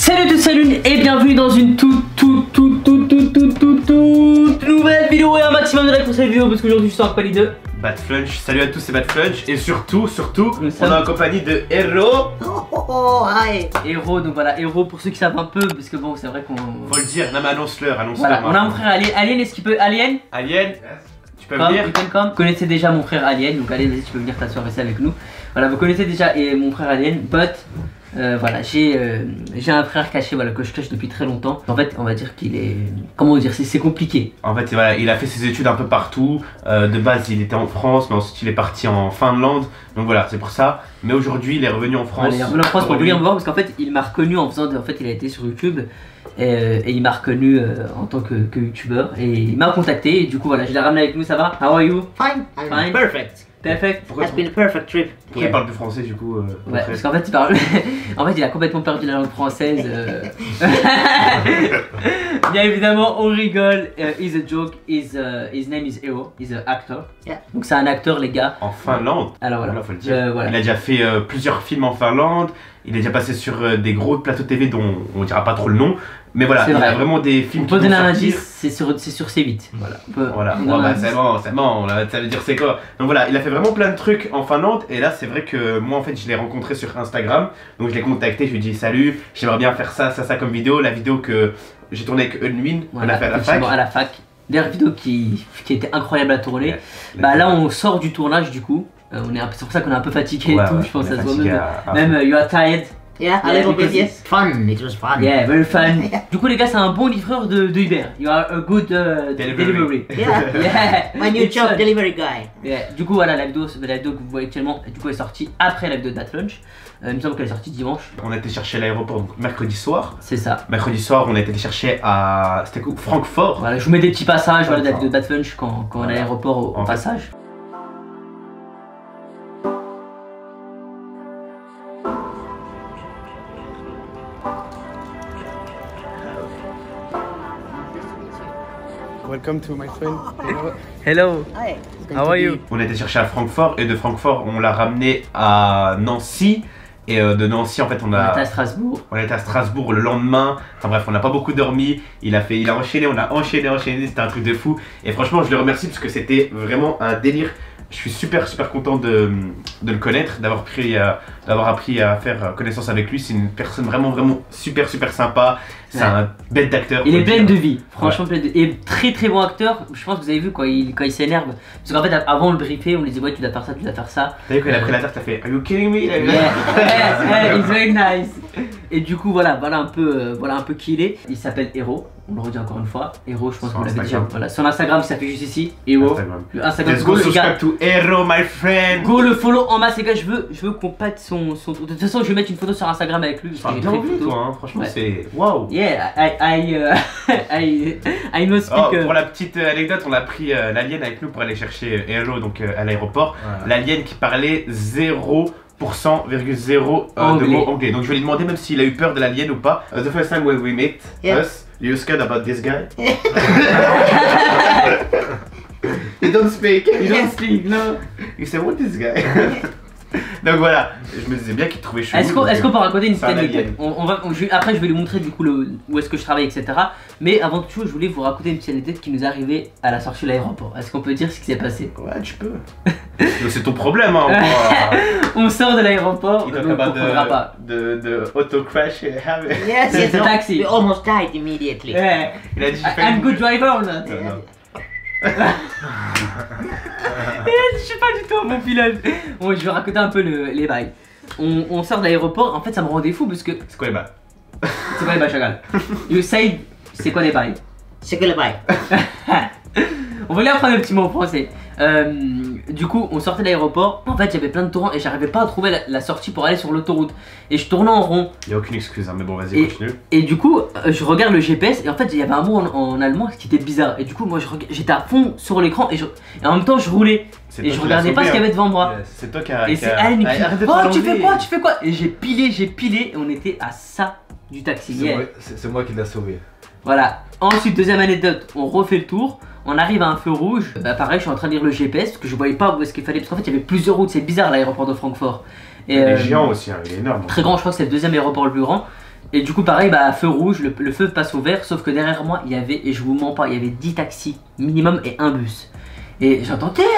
Salut tous, salut et bienvenue dans une toute nouvelle vidéo et un maximum de likes pour cette vidéo parce qu'aujourd'hui je suis en compagnie de Badflunch. Salut à tous, c'est Badflunch et surtout on est en compagnie de Hero. Hi. Hero, donc voilà, Hero pour ceux qui savent un peu parce que bon c'est vrai qu'on... Faut le dire, non mais annonce-leur. Voilà, on a mon frère Alien, est-ce qu'il peut... Alien, tu peux venir. Vous connaissez déjà mon frère Alien, donc Alien vas-y tu peux venir t'asseoir ici avec nous. Voilà, vous connaissez déjà mon frère Alien, but... voilà, j'ai un frère caché, voilà, que je cache depuis très longtemps. En fait, on va dire qu'il est... Comment dire, c'est compliqué. En fait, voilà, il a fait ses études un peu partout. De base, il était en France, mais ensuite il est parti en Finlande. Donc voilà, c'est pour ça. Mais aujourd'hui, il est revenu en France. Il est revenu en France pour venir me voir parce qu'en fait, il m'a reconnu en faisant... En fait, il a été sur YouTube et il m'a reconnu en tant que youtubeur. Et il m'a contacté et du coup, voilà, je l'ai ramené avec nous, ça va? How are you? Fine. Fine. Perfect. Perfect. Has been a perfect trip. Pourquoi il parle plus français du coup Ouais, parce qu'en fait il parle... en fait il a complètement perdu la langue française. Bien évidemment on rigole. He's a joke. His name is Hero. He's an actor. Yeah. Donc c'est un acteur les gars. En Finlande. Alors voilà. Faut le dire. Voilà. Il a déjà fait plusieurs films en Finlande. Il est déjà passé sur des gros plateaux TV dont on dira pas trop le nom. Mais voilà, il a vraiment des films qui vont sortir. On peut donner un indice, c'est sur C8. Voilà. Voilà, c'est bon, ça veut dire c'est quoi. Donc voilà, il a fait vraiment plein de trucs en Finlande. Et là, c'est vrai que moi en fait, je l'ai rencontré sur Instagram. Donc je l'ai contacté, je lui ai dit salut, j'aimerais bien faire ça comme vidéo. La vidéo que j'ai tournée avec Unwin, voilà, on a fait à la fac. D'ailleurs, vidéo qui était incroyable à tourner. Yeah, bah là, on sort du tournage du coup. C'est pour ça qu'on est un peu fatigué et tout. Je pense que ça se voit même. You are tired. Yeah, a little bit, yes. Fun, it was fun. Yeah, very fun. Du coup les gars, c'est un bon livreur de Uber. You are a good delivery. Yeah. My new job, delivery guy. Yeah. Du coup voilà, la vidéo que vous voyez actuellement, du coup est sortie après la vidéo de Badflunch. Il me semble qu'elle est sortie dimanche. On a été chercher à l'aéroport donc mercredi soir. C'est ça. Mercredi soir, on a été chercher à... C'était quoi? Francfort. Voilà, je vous mets des petits passages voilà, de la vidéo de Badflunch quand on est à l'aéroport au passage. Welcome to my friend. Hello. Hi. How are you? On a été chercher à Francfort et de Francfort on l'a ramené à Nancy. Et de Nancy en fait on était à Strasbourg. On était à Strasbourg le lendemain. Enfin bref, on n'a pas beaucoup dormi. Il a enchaîné, on a enchaîné. C'était un truc de fou. Et franchement je le remercie parce que c'était vraiment un délire. Je suis super content de le connaître, d'avoir appris à faire connaissance avec lui. C'est une personne vraiment super sympa. C'est un bête d'acteur. Il est plein de vie, franchement plein de... Et très bon acteur. Je pense que vous avez vu quand il s'énerve. Parce qu'en fait avant on le briefait, on lui disait ouais tu dois faire ça, tu dois faire ça. T'as vu quand il a pris la tarte, t'as fait Are you kidding me? Yeah, it's very nice. Et du coup voilà un peu qui il est. Il s'appelle Hero. On le redit encore une fois, Hero, je pense qu'on l'avait déjà. Voilà, son Instagram, ça fait juste ici, Hero. Instagram. Let's go subscribe to Hero, my friend. Go le follow en masse, les gars. Je veux qu'on pète son. De toute façon, je vais mettre une photo sur Instagram avec lui. Enfin, bien envie, toi, hein. Franchement, c'est waouh. Yeah, I know speak. Pour la petite anecdote, on a pris l'alien avec nous pour aller chercher Hero donc à l'aéroport. L'alien qui parlait 0,0 de mots anglais. Donc je vais lui demander même s'il a eu peur de l'alien ou pas. The first time when we met us, you scared about this guy? You don't speak. No. You say what this guy? Donc voilà, je me disais bien qu'il trouvait chelou. Est-ce qu'on peut raconter une petite anecdote? Après je vais lui montrer du coup où est-ce que je travaille, etc. Mais avant tout, je voulais vous raconter une petite anecdote qui nous est arrivée à la sortie de l'aéroport. Est-ce qu'on peut dire ce qui s'est passé? Ouais, tu peux. C'est ton problème, hein. On sort de l'aéroport, donc on comprendra pas. De auto crash. Yes, no. Taxi. We almost died immediately. Yeah. Il a dit I'm good driver or not? Je sais pas du tout mon pilote. Bon, je vais raconter un peu les bails. On sort de l'aéroport, en fait ça me rendait fou parce que... C'est quoi les bails? C'est quoi les bails, Chagal? You say, c'est quoi les bails? C'est que les bails. On va lui apprendre un petit mot en français. Du coup, on sortait de l'aéroport. En fait, il y avait plein de torrents et j'arrivais pas à trouver la sortie pour aller sur l'autoroute. Et je tournais en rond. Il n'y a aucune excuse, hein, mais bon, vas-y, continue. Et du coup, je regarde le GPS et en fait, il y avait un mot en allemand qui était bizarre. Et du coup, moi, j'étais à fond sur l'écran et en même temps, je roulais. Et je regardais pas ce qu'il y avait devant moi. C'est toi qui as. Et c'est Aline qui dit oh, tu fais quoi? Tu fais quoi? Et j'ai pilé et on était à ça du taxi. C'est moi qui l'ai sauvé. Voilà. Ensuite, deuxième anecdote, on refait le tour. On arrive à un feu rouge. Bah pareil, je suis en train de lire le GPS parce que je voyais pas où est-ce qu'il fallait. Parce qu'en fait, il y avait plusieurs routes. C'est bizarre l'aéroport de Francfort. Il est géant aussi, hein, il est énorme. Très grand, je crois que c'est le deuxième aéroport le plus grand. Et du coup pareil, bah feu rouge, le feu passe au vert, sauf que derrière moi il y avait, et je vous mens pas, il y avait 10 taxis minimum et un bus. Et j'entends bah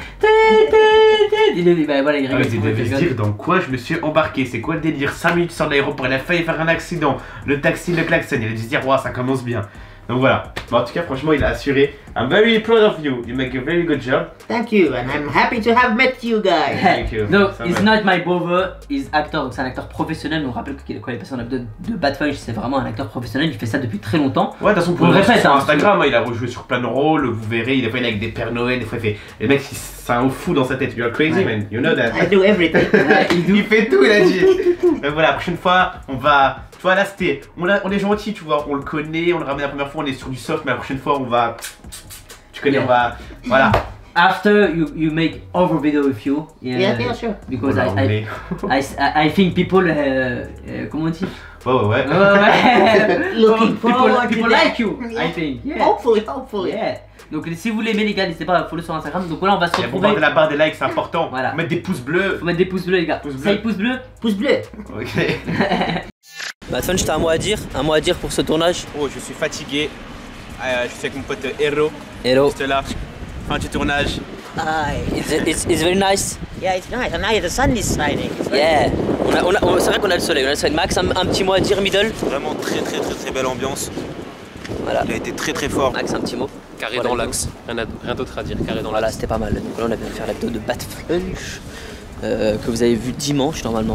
voilà, il rigole. Ils devaient se dire dans quoi je me suis embarqué, c'est quoi le délire. 5 minutes sur l'aéroport, il a failli faire un accident, le taxi, le klaxon, il a dû se dire, waouh, ça commence bien. Donc voilà, mais en tout cas franchement il a assuré. I'm very proud of you, you make a very good job. Thank you, and I'm happy to have met you guys. Thank you. No, Ça he's va. not my brother, he's actor, donc c'est un acteur professionnel. On rappelle que quand il est passé en de Bad Funch, c'est vraiment un acteur professionnel, il fait ça depuis très longtemps. Ouais, de toute façon, On le répète, sur hein, Instagram, il a rejoué sur plein de rôles, vous verrez, des fois il est avec des Pères Noël, des fois il fait. Les mecs, c'est un fou dans sa tête, you're crazy man, you know that. I do everything. Il fait tout, il a dit. Donc voilà, la prochaine fois, on va. Tu vois, là c'était. On est gentil, tu vois, on le connaît, on le ramène la première fois, on est sur du soft, mais la prochaine fois, on va. Tu connais, on va. Voilà. After you make other video with you, Yeah, sure. because Voilà, I think people, comment on dit? Ouais. Looking forward to people that. like you, Yeah. I think. Yeah. Hopefully. Yeah. Donc si vous l'aimez les gars, n'hésitez pas à follow sur Instagram. Donc voilà, on va se Il y a pour retrouver. de la barre des likes, c'est important. Voilà. Faut mettre des pouces bleus. Faut mettre des pouces bleus les gars. Pouces Ça y est, bleus. pouces bleus. Pouce bleu. Ok. Bah Fun, t'as un mot à dire pour ce tournage. Oh, je suis fatigué. Je suis avec mon pote Hero. Hello. Juste là. Fin du tournage. It's very nice. Yeah, it's nice. And now the sun is shining. Yeah. C'est vrai qu'on a le soleil. Max, un petit mot à dire, Middle. Vraiment très belle ambiance. Voilà. Il a été très fort. Max, un petit mot. Carré Voilà, dans Hugo. l'axe, rien d'autre à dire, carré dans Voilà, l'axe. c'était pas mal. Donc là, on a bien faire la vidéo de Bad Funch que vous avez vu dimanche normalement.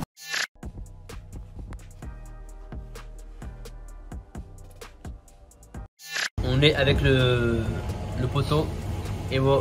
On est avec le poteau et bon,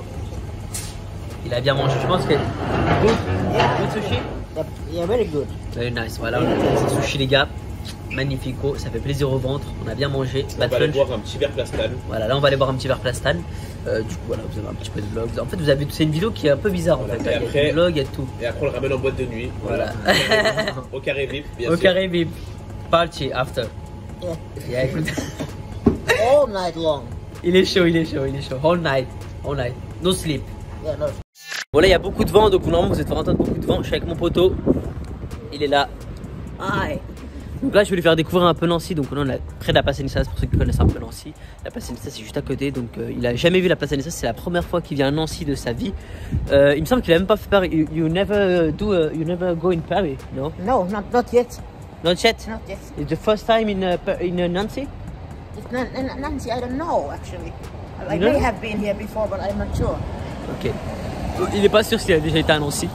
il a bien mangé. Je pense que good sushi. Yeah, very good. Very nice. Voilà, on a fait ce sushi les gars. Magnifico, ça fait plaisir au ventre. On a bien mangé. On Bad va aller Funch. boire un petit verre plastane. Voilà, là on va aller boire un petit verre plastane. Du coup voilà, vous avez un petit peu de vlog. En fait, vous avez, c'est une vidéo qui est un peu bizarre Voilà, en fait. et Il y a après- du vlog, il y a tout. Et après, on le ramène en boîte de nuit. Voilà. Au carré VIP, bien Au sûr. carré VIP. Party after. Yeah. Yeah, écoute. All night long. Il est chaud. All night. No sleep. Yeah, no. Bon là il y a beaucoup de vent, donc normalement vous êtes vraiment entendre beaucoup de vent. Je suis avec mon poteau. Il est là. Aïe. Donc là je vais lui faire découvrir un peu Nancy. Donc là on est près de la place Stanislas pour ceux qui connaissent un peu Nancy. La place Stanislas c'est juste à côté. Donc il a jamais vu la place Stanislas. C'est la première fois qu'il vient à Nancy de sa vie. Il me semble qu'il a même pas fait Paris. You never go in Paris, no? No, not yet. Not yet? Not yet. It's the first time in Nancy? It's Nancy, I don't know actually. I You don't may know? have been here before, but I'm not sure. Ok. Il est pas sûr s'il a déjà été à Nancy.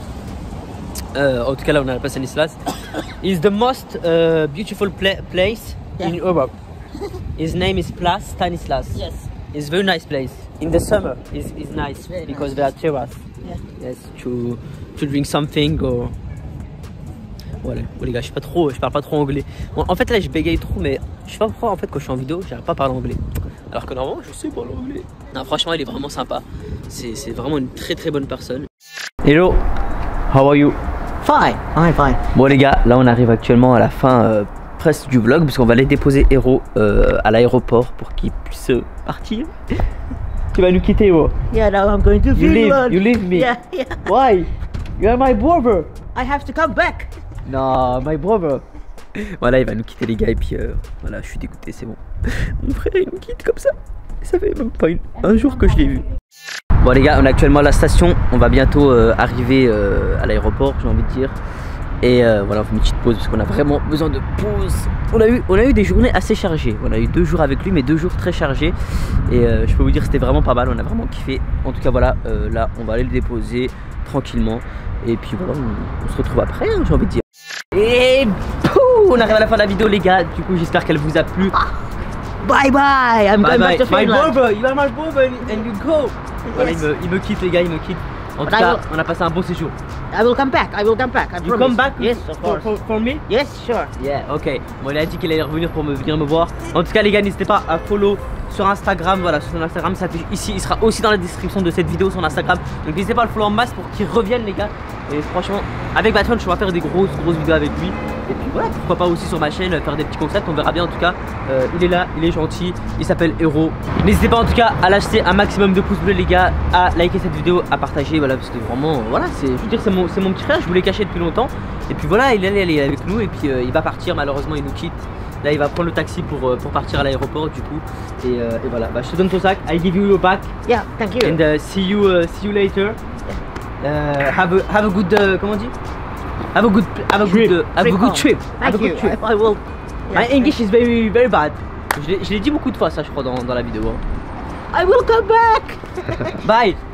En tout cas là on a la place Stanislas. It's the most beautiful place in Europe. His name is Place Stanislas. Yes. It's a very nice place. In the summer it's nice Very because nice. there are terrace. Yeah. Yes, to drink something or. Voilà, bon, les gars, je parle pas trop anglais. Bon, en fait là je bégaye trop, mais je sais pas pourquoi en fait quand je suis en vidéo j'arrive pas à parler anglais. Alors que normalement je sais parler anglais. Non franchement il est vraiment sympa. C'est vraiment une très bonne personne. Hello, how are you? Fine. I'm fine. Bon les gars, là on arrive actuellement à la fin presque du vlog parce qu'on va aller déposer Hero à l'aéroport pour qu'il puisse partir. Tu vas nous quitter Hero. Yeah, now I'm going to You Finland. leave me. Yeah. Why? You are my brother. I have to come back. Non, my brother. Voilà, il va nous quitter les gars et puis voilà, je suis dégoûté, c'est bon. Mon frère il nous quitte comme ça. Ça fait même pas un jour que je l'ai vu. Bon les gars, on est actuellement à la station. On va bientôt arriver à l'aéroport, j'ai envie de dire. Et voilà, on fait une petite pause parce qu'on a vraiment besoin de pause. On a eu des journées assez chargées. On a eu 2 jours avec lui, mais 2 jours très chargés. Et je peux vous dire c'était vraiment pas mal, on a vraiment kiffé. En tout cas voilà, là on va aller le déposer tranquillement. Et puis voilà, on se retrouve après, hein, j'ai envie de dire. Et on arrive à la fin de la vidéo les gars. Du coup j'espère qu'elle vous a plu. Bye bye. I'm Bye going back bye, to my Finland. brother, you are my brother and you go. Voilà, Yes. il me quitte les gars, il me quitte. En tout But I cas, will- on a passé un beau séjour. I will come back. I will come back. I You promise. come back? Yes, of course. For me? Yes, sure. Yeah, ok. Bon, il a dit qu'il allait revenir pour venir me voir. En tout cas, les gars, n'hésitez pas à follow sur Instagram. Voilà, sur son Instagram, ça fait ici. Il sera aussi dans la description de cette vidéo son Instagram. Donc, n'hésitez pas à le follow en masse pour qu'il revienne, les gars. Et franchement, avec Bad Funch, on va faire des grosses vidéos avec lui. Et puis voilà, pourquoi pas aussi sur ma chaîne faire des petits concepts, on verra bien en tout cas. Il est là, il est gentil, il s'appelle Hero. N'hésitez pas en tout cas à lâcher un maximum de pouces bleus les gars, à liker cette vidéo, à partager, voilà, parce que vraiment, voilà, je veux dire, c'est mon petit frère, je voulais cacher depuis longtemps. Et puis voilà, il est avec nous et puis il va partir, malheureusement il nous quitte. Là il va prendre le taxi pour partir à l'aéroport du coup. Et voilà, bah, je te donne ton sac, I give you your back. Yeah, thank you. And see you later. Have a good, comment on dit? Have a good trip. Have a good trip. Thank you. I will. My English is very bad. Je l'ai dit beaucoup de fois ça je crois dans la vidéo. I will come back. Bye.